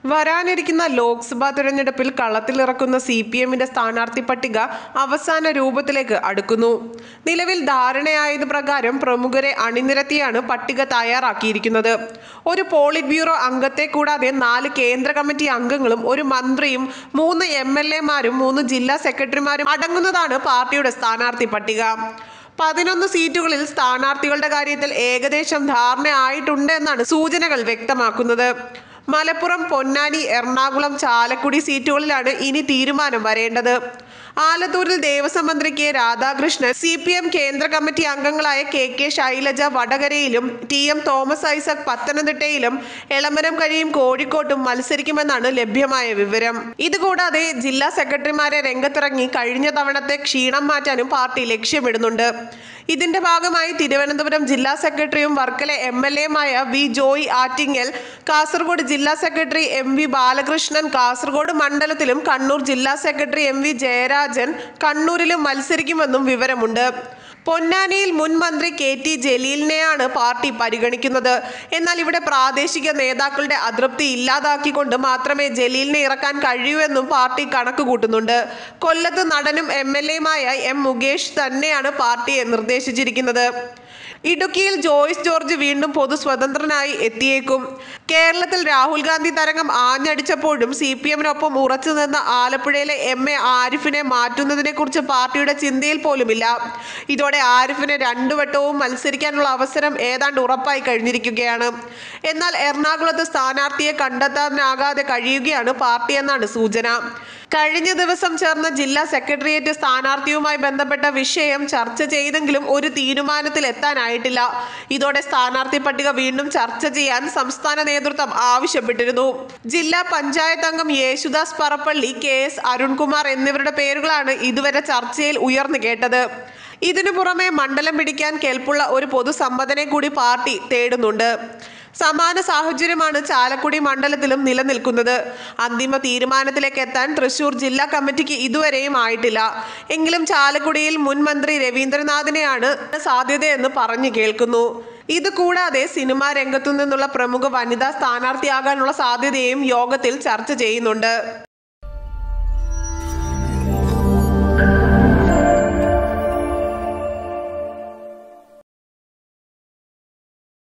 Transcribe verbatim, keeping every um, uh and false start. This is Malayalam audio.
വരാനിരിക്കുന്ന ലോക്സഭാ തെരഞ്ഞെടുപ്പിൽ കളത്തിലിറക്കുന്ന സി പി എമ്മിന്റെ സ്ഥാനാർത്ഥി പട്ടിക അവസാന രൂപത്തിലേക്ക് അടുക്കുന്നു. നിലവിൽ ധാരണയായത് പ്രകാരം പ്രമുഖരെ അണിനിരത്തിയാണ് പട്ടിക തയ്യാറാക്കിയിരിക്കുന്നത്. ഒരു പോളിറ്റ് ബ്യൂറോ അംഗത്തെ കൂടാതെ നാല് കേന്ദ്ര കമ്മിറ്റി അംഗങ്ങളും ഒരു മന്ത്രിയും മൂന്ന് എം എൽ എമാരും മൂന്ന് ജില്ലാ സെക്രട്ടറിമാരും അടങ്ങുന്നതാണ് പാർട്ടിയുടെ സ്ഥാനാർത്ഥി പട്ടിക. പതിനൊന്ന് സീറ്റുകളിൽ സ്ഥാനാർത്ഥികളുടെ കാര്യത്തിൽ ഏകദേശം ധാരണയായിട്ടുണ്ട് എന്നാണ് സൂചനകൾ വ്യക്തമാക്കുന്നത്. മലപ്പുറം, പൊന്നാനി, എറണാകുളം, ചാലക്കുടി സീറ്റുകളിലാണ് ഇനി തീരുമാനം വരേണ്ടത്. ആലത്തൂരിൽ ദേവസ്വം മന്ത്രി K Radhakrishnan, C P M കേന്ദ്ര കമ്മിറ്റി അംഗങ്ങളായ കെ കെ ശൈലജ വടകരയിലും ടി എം തോമസ് ഐസക് പത്തനംതിട്ടയിലും എളമരം കരീം കോഴിക്കോട്ടും മത്സരിക്കുമെന്നാണ് ലഭ്യമായ വിവരം. ഇതുകൂടാതെ ജില്ലാ സെക്രട്ടറിമാരെ രംഗത്തിറങ്ങി കഴിഞ്ഞ തവണത്തെ ക്ഷീണം മാറ്റാനും പാർട്ടി ലക്ഷ്യമിടുന്നുണ്ട്. ഇതിന്റെ ഭാഗമായി തിരുവനന്തപുരം ജില്ലാ സെക്രട്ടറിയും വർക്കല എം എൽ എയുമായ വി ജോയ് ആറ്റിങ്ങൽ, കാസർഗോഡ് ജില്ലാ secretary M V Balakrishnan Kasaragod മണ്ഡലത്തിലും കണ്ണൂർ ജില്ലാ സെക്രട്ടറി എം വി ജയരാജൻ കണ്ണൂരിലും മത്സരിക്കുമെന്നും വിവരമുണ്ട്. പൊന്നാനിയിൽ മുൻ മന്ത്രി കെ ടി ജലീലിനെയാണ് പാർട്ടി പരിഗണിക്കുന്നത്. എന്നാൽ ഇവിടെ പ്രാദേശിക നേതാക്കളുടെ അതൃപ്തി ഇല്ലാതാക്കിക്കൊണ്ട് മാത്രമേ ജലീലിനെ ഇറക്കാൻ കഴിയൂ എന്നും പാർട്ടി കണക്ക് കൂട്ടുന്നുണ്ട്. കൊല്ലത്ത് നടനും എം എൽ എയുമായ എം മുകേഷ് തന്നെയാണ് പാർട്ടിയെ നിർദ്ദേശിച്ചിരിക്കുന്നത്. ഇടുക്കിയിൽ ജോയ്സ് ജോർജ് വീണ്ടും പൊതു സ്വതന്ത്രനായി എത്തിയേക്കും. കേരളത്തിൽ രാഹുൽ ഗാന്ധി തരംഗം ആഞ്ഞടിച്ചപ്പോഴും സി പി എമ്മിനൊപ്പം ഉറച്ചു നിന്ന ആലപ്പുഴയിലെ എം എ ആരിഫിനെ മാറ്റുന്നതിനെ കുറിച്ച് പാർട്ടിയുടെ ചിന്തയിൽ പോലുമില്ല. ഇതോടെ ആരിഫിന് രണ്ടു വട്ടവും മത്സരിക്കാനുള്ള അവസരം ഏതാണ്ട് ഉറപ്പായി കഴിഞ്ഞിരിക്കുകയാണ്. എന്നാൽ എറണാകുളത്ത് സ്ഥാനാർത്ഥിയെ കണ്ടെത്താനാകാതെ കഴിയുകയാണ് പാർട്ടി എന്നാണ് സൂചന. കഴിഞ്ഞ ദിവസം ചേർന്ന ജില്ലാ സെക്രട്ടേറിയറ്റ് സ്ഥാനാർത്ഥിയുമായി ബന്ധപ്പെട്ട വിഷയം ചർച്ച ചെയ്തെങ്കിലും ഒരു തീരുമാനത്തിൽ എത്താനായിട്ടില്ല. ഇതോടെ സ്ഥാനാർത്ഥി പട്ടിക വീണ്ടും ചർച്ച ചെയ്യാൻ സംസ്ഥാന നേതൃത്വം ആവശ്യപ്പെട്ടിരുന്നു. ജില്ലാ പഞ്ചായത്ത് അംഗം യേശുദാസ് പറപ്പള്ളി, കെ എസ് അരുൺകുമാർ എന്നിവരുടെ പേരുകളാണ് ഇതുവരെ ചർച്ചയിൽ ഉയർന്നു കേട്ടത്. ഇതിനു പുറമെ മണ്ഡലം പിടിക്കാൻ കെൽപ്പുള്ള ഒരു പൊതുസമ്മതനെ കൂടി പാർട്ടി തേടുന്നുണ്ട്. സമാന സാഹചര്യമാണ് ചാലക്കുടി മണ്ഡലത്തിലും നിലനിൽക്കുന്നത്. അന്തിമ തീരുമാനത്തിലേക്ക് എത്താൻ തൃശൂർ ജില്ലാ കമ്മിറ്റിക്ക് ഇതുവരെയും ആയിട്ടില്ല. എങ്കിലും ചാലക്കുടിയിൽ മുൻ മന്ത്രി രവീന്ദ്രനാഥിനെയാണ് സാധ്യതയെന്ന് പറഞ്ഞു കേൾക്കുന്നു. ഇത് കൂടാതെ സിനിമാ രംഗത്തു നിന്നുള്ള പ്രമുഖ വനിതാ സ്ഥാനാർത്ഥിയാകാനുള്ള സാധ്യതയും യോഗത്തിൽ ചർച്ച ചെയ്യുന്നുണ്ട്.